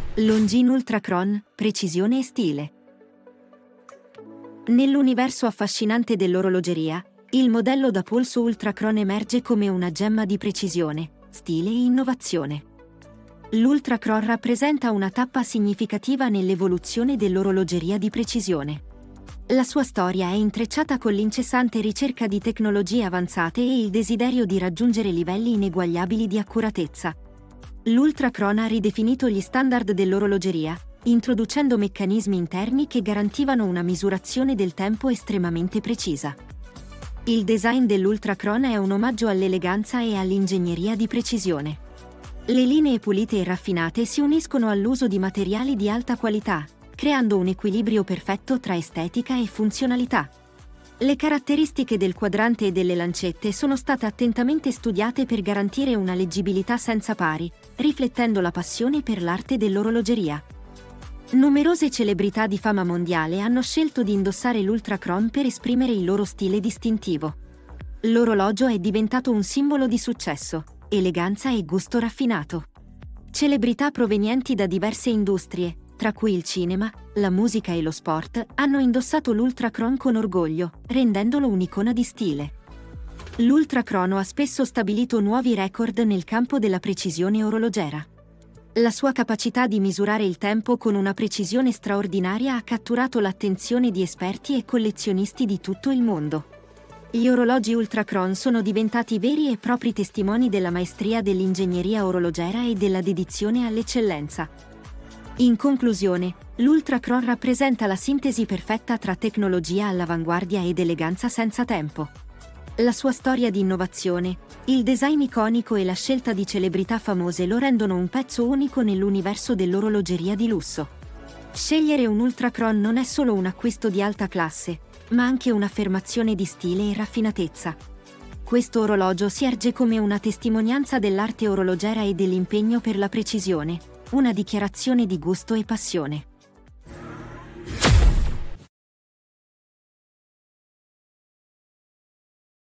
Longines Ultrachron, precisione e stile. Nell'universo affascinante dell'orologeria, il modello da polso Ultrachron emerge come una gemma di precisione, stile e innovazione. L'Ultrachron rappresenta una tappa significativa nell'evoluzione dell'orologeria di precisione. La sua storia è intrecciata con l'incessante ricerca di tecnologie avanzate e il desiderio di raggiungere livelli ineguagliabili di accuratezza. L'Ultrachron ha ridefinito gli standard dell'orologeria, introducendo meccanismi interni che garantivano una misurazione del tempo estremamente precisa. Il design dell'Ultrachron è un omaggio all'eleganza e all'ingegneria di precisione. Le linee pulite e raffinate si uniscono all'uso di materiali di alta qualità, creando un equilibrio perfetto tra estetica e funzionalità. Le caratteristiche del quadrante e delle lancette sono state attentamente studiate per garantire una leggibilità senza pari, riflettendo la passione per l'arte dell'orologeria. Numerose celebrità di fama mondiale hanno scelto di indossare l'Ultrachron per esprimere il loro stile distintivo. L'orologio è diventato un simbolo di successo, eleganza e gusto raffinato. Celebrità provenienti da diverse industrie, tra cui il cinema, la musica e lo sport, hanno indossato l'Ultrachron con orgoglio, rendendolo un'icona di stile. L'Ultrachron ha spesso stabilito nuovi record nel campo della precisione orologera. La sua capacità di misurare il tempo con una precisione straordinaria ha catturato l'attenzione di esperti e collezionisti di tutto il mondo. Gli orologi Ultrachron sono diventati veri e propri testimoni della maestria dell'ingegneria orologera e della dedizione all'eccellenza. In conclusione, l'Ultrachron rappresenta la sintesi perfetta tra tecnologia all'avanguardia ed eleganza senza tempo. La sua storia di innovazione, il design iconico e la scelta di celebrità famose lo rendono un pezzo unico nell'universo dell'orologeria di lusso. Scegliere un Ultrachron non è solo un acquisto di alta classe, ma anche un'affermazione di stile e raffinatezza. Questo orologio si erge come una testimonianza dell'arte orologera e dell'impegno per la precisione, una dichiarazione di gusto e passione.